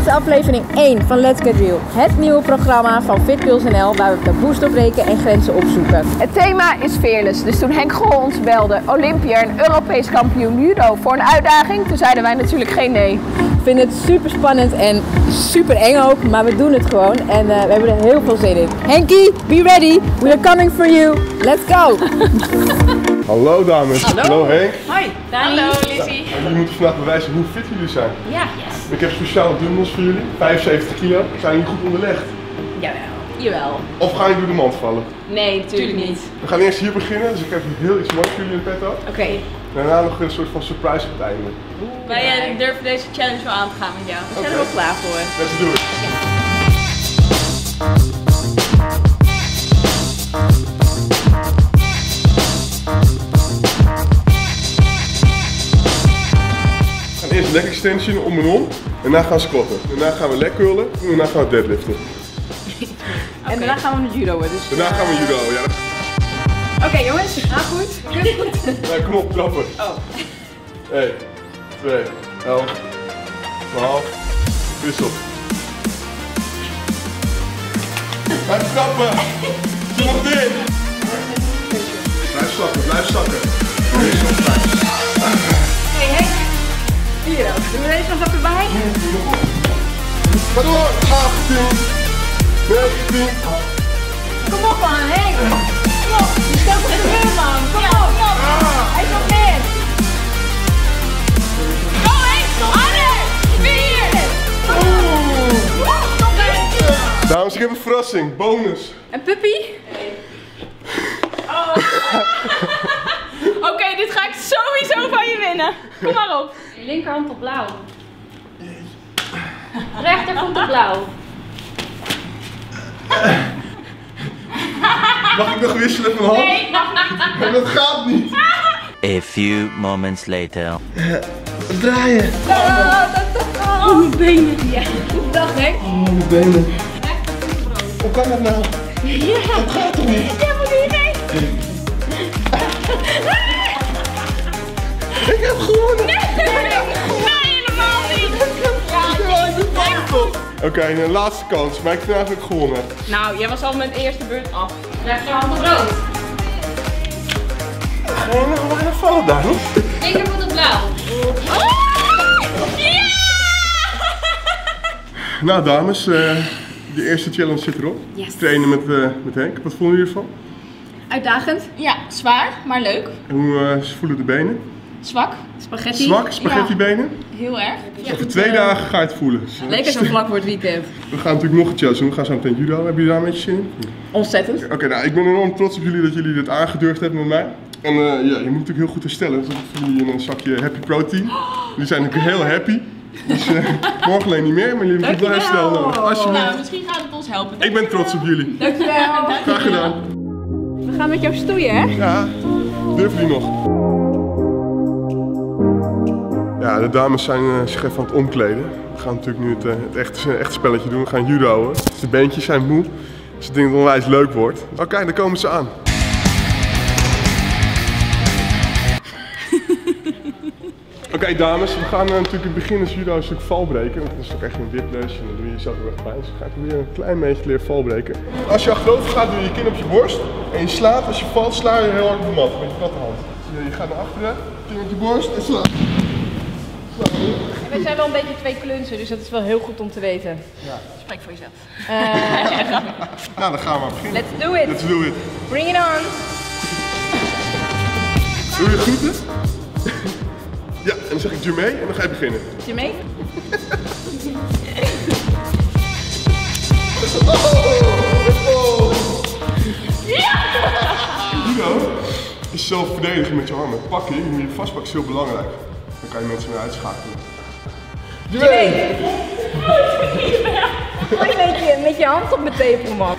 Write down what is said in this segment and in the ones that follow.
is aflevering 1 van Let's Get Real. Het nieuwe programma van FitPills.nl waar we de boost doorbreken en grenzen opzoeken. Het thema is Fearless. Dus toen Henk Grol ons belde, Olympiër en Europees kampioen judo, voor een uitdaging, toen zeiden wij natuurlijk geen nee. Ik vind het super spannend en super eng ook, maar we doen het gewoon en we hebben er heel veel zin in. Henkie, be ready. We are coming for you. Let's go. Hallo dames. Hallo Henk. Hoi. Hallo Lizzie. Jullie moeten vandaag bewijzen hoe fit jullie zijn. Ja. Ik heb speciale dumbbells voor jullie, 75 kilo. Zijn jullie goed onderlegd? Jawel. Of gaan jullie door de mand vallen? Nee, natuurlijk niet. We gaan eerst hier beginnen, dus ik heb heel iets moois voor jullie in petto. Oké. Daarna nog een soort van surprise op het einde. Wij durven deze challenge wel aan te gaan met jou. We zijn er wel klaar voor. Let's do it. We gaan eerst leg extension om en om. Daarna gaan we squatten. Daarna gaan we leg curlen. En daarna gaan we deadliften. En daarna gaan we naar judo. Dus, Daarna gaan we judo. Ja. Oké jongens, gaat goed. Nee, kom op, trappen. Oh. 1, 2, 11, 12, wissel. Blijf trappen! Doe nog dit! Blijf zakken, blijf zakken. Wissel, 5. Hey Henk. Hier ook. Doen we deze nog even bij? Ga door! 18, 19. Kom op man, Henk. Kom op. Je stelt op de muur man. Kom op, kom op. Hij is nog meer. Go Henk, harder. 4. Dames, ik heb een verrassing. Bonus. Een puppy? Oh. Oké, dit ga ik sowieso van je winnen. Kom maar op. Je linkerhand op blauw. Rechterhand op blauw. Mag ik nog wisselen van hand? Nee, mag niet. Dat gaat niet. A few moments later. Draaien. Oh, mijn benen. Ja. Dag Henk. Oh, mijn benen. Hoe kan dat nou? Ja. Dat gaat toch niet? Jij moet hierheen. Ik heb gewonnen. Nee, helemaal niet. Oké, een laatste kans, maar ik vind eigenlijk gewonnen. Nou, jij was al met de eerste beurt af. Rechterhand op rood. Ga je nog bijna vallen daar nog? Linkervoet op blauw. Ja! Nou dames, de eerste challenge zit erop. Yes. Trainen met Henk. Wat vonden jullie ervan? Uitdagend. Ja, zwaar, maar leuk. En hoe voelen de benen? Zwak. Spaghetti. Zwak, spaghetti-benen? Heel erg. Over 2 dagen ga je het voelen. Lekker zo vlak voor het weekend. We gaan natuurlijk nog een challenge doen. We gaan zo meteen judo. Hebben jullie daar een beetje zin in? Ontzettend. Oké, nou ik ben enorm trots op jullie dat jullie dit aangedurfd hebben met mij. En ja, je moet natuurlijk heel goed herstellen. Dus ik voor jullie een zakje Happy Protein. Jullie zijn natuurlijk heel happy. Dus morgen alleen niet meer, maar jullie hebben goed herstel nodig. Alsjeblieft. Nou, misschien gaat het ons helpen. Ik ben trots op jullie. Dankjewel. Graag gedaan. We gaan met jou stoeien hè? Ja, durven jullie nog? Ja, de dames zijn zich even aan het omkleden. We gaan natuurlijk nu het echte spelletje doen. We gaan judoën. Dus de beentjes zijn moe. Dus ik denk dat het onwijs leuk wordt. Oké, daar komen ze aan. Oké, dames, we gaan natuurlijk in het begin als judo een stuk valbreken. Want dat is ook echt een whiplash en dan doe je jezelf heel erg pijn. Dus ik ga proberen een klein beetje te leren valbreken. Als je achterover gaat, doe je je kin op je borst. En je slaat, als je valt, sla je heel hard op de mat met je platte hand. Dus je gaat naar achteren, kin op je borst en sla. We zijn wel een beetje 2 klunzen, dus dat is wel heel goed om te weten. Spreek voor jezelf. Nou, dan gaan we maar beginnen. Let's do it. Let's do it. Bring it on. Doe je het goed? Ja, en dan zeg ik Jermaine en dan ga je beginnen. Je mee? Judo is zelfverdediging met je armen. Pakking, hoe je vastpakt, is heel belangrijk. Dan kan je mensen weer uitschakelen. Jermaine! Gooi met je hand op mijn tepel man.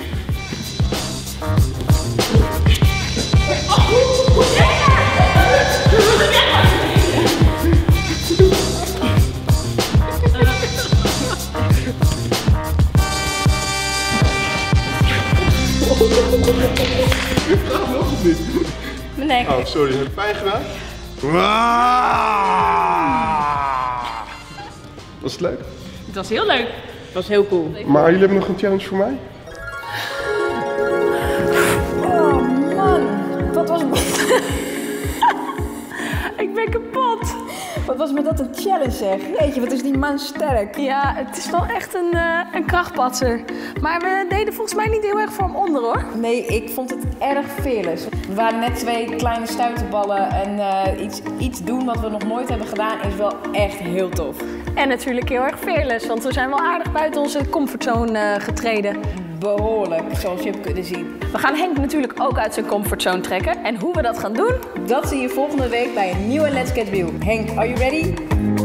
Mijn nek. Oh, sorry, heb je pijn gedaan? Was het leuk? Het was heel leuk. Het was heel cool. Maar jullie hebben nog een challenge voor mij? Oh man, wat was Ik ben kapot. Wat was met dat een challenge zeg? Jeetje, wat is die man sterk. Ja, het is wel echt een krachtpatser. Maar we deden volgens mij niet heel erg voor hem onder hoor. Nee, ik vond het erg fearless. We waren net 2 kleine stuiterballen en iets doen wat we nog nooit hebben gedaan is wel echt heel tof. En natuurlijk heel erg fearless, want we zijn wel aardig buiten onze comfortzone getreden. Behoorlijk, zoals je hebt kunnen zien. We gaan Henk natuurlijk ook uit zijn comfortzone trekken. En hoe we dat gaan doen? Dat zie je volgende week bij een nieuwe Let's Get Real. Henk, are you ready?